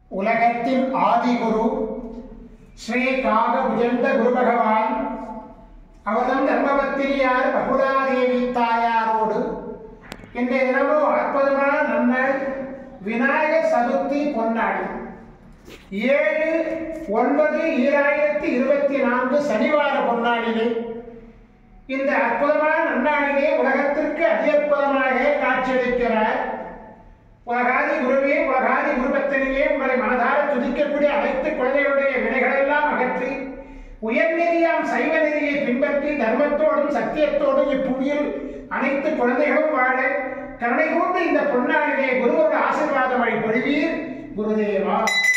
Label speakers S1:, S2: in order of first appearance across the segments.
S1: உலகத்தின் ஆதிகுரு ஸ்ரீ காகபுஜண்ட குரு பகவான் அவர்தம் தர்மபத்திரியார் பகுலாதேவி தாயாரோடு இன்றைய தினமும் அற்புதமான நன்னாள் விநாயகர் சதுர்த்தி பொன்னாள் 7/9/2024 சனிவார பொன்னாளிலே இந்த அற்புதமான நன்னாளிலே உலகத்திற்கு அதிகற்புதமாக காட்சியளிக்கிறார். உலகாதி குருவே, உலகாதி குருபத்தனிலே உங்களை மனதார துதிக்கக்கூடிய அனைத்து குழந்தைகளுடைய வினைகளெல்லாம் அகற்றி உயர்நெறியாம் சைவ நெறியை பின்பற்றி தர்மத்தோடும் சத்தியத்தோடும் இப்புவியில் அனைத்து குழந்தைகளும் வாழ கருணை கூர்ந்து இந்த பொன்னாளிலே குருவோட ஆசீர்வாதம் வழி பொழிவீர். குருதேவா.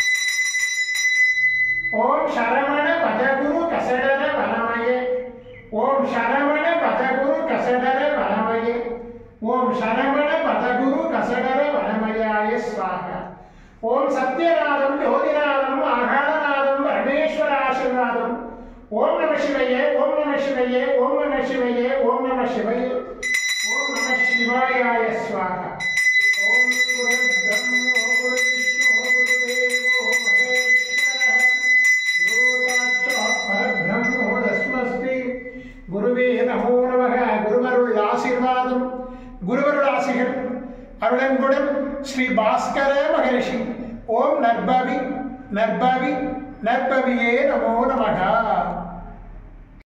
S1: ஓம் சரவண பதகுரு கசடர வனமயே. ஓம் சரவண பதகுரு கசடர வனமயே. ஓம் சரவண பதகுரு கசடர வனமயாய ஸ்வாஹா. ஓம் சத்யநாதம் ஜோதிநாதம் ஆகாரநாதம் பரமேஸ்வர ஆசீர்வாதம். ஓம் நம சிவயே, ஓம் நம சிவயே, ஓம் நம சிவயே, ஓம் நம சிவயே, ஓம் நம சிவாயாய ஸ்வாஹா. ஓம் குரு பிரம்மோ குரு விஷ்ணு குரு தேவோ மகேஸ்வரः குரு சாட்சாத் பரபிரம்மோ தஸ்மஸ்மி குருவே நமோ நமः. குருவருள் ஆசீர்வாதம், குருவருள் ஆசிகள் அருளன்புடன் ஸ்ரீ பாஸ்கர மகரிஷி. ஓம் நற்பவி நற்பவி நற்பவியே நமோ நமः.